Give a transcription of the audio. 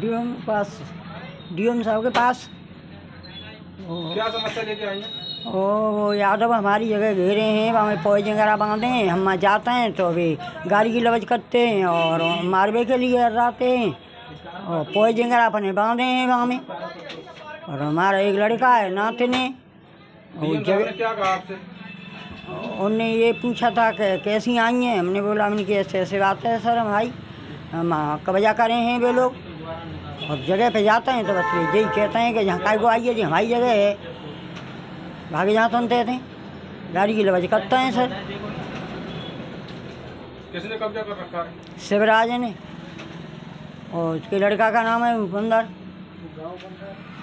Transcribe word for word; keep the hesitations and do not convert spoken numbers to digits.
DM पास DM साहब के पास। क्या समस्या लेके आई हैं? ओ वो यादव हमारी जगह घेरे हैं, वहाँ पौज वगैरह बांधे हैं, हम वहाँ जाते हैं तो अभी गाड़ी की लवज करते हैं और मारवे के लिए रहते हैं और पौज वगैरह अपने बांधे हैं वहाँ में। और हमारा एक लड़का है नाते ने जगह क्या कहा आपसे? उनने ये पूछा था कि कैसी आई हैं, हमने बोला हमने कि ऐसे ऐसे बात है सर, हम आई हम कब्जा करे हैं वे लोग। और जगह पे जाते हैं तो बस यही कहते हैं कि जहाँ काय को आइए जी हमारी जगह है, भागे जहाँ सुनते थे गाड़ी की लवज करते हैं सर। किसने कब्जा कर रखा है? शिवराज ने और उसके लड़का का नाम है भूपेंद्र।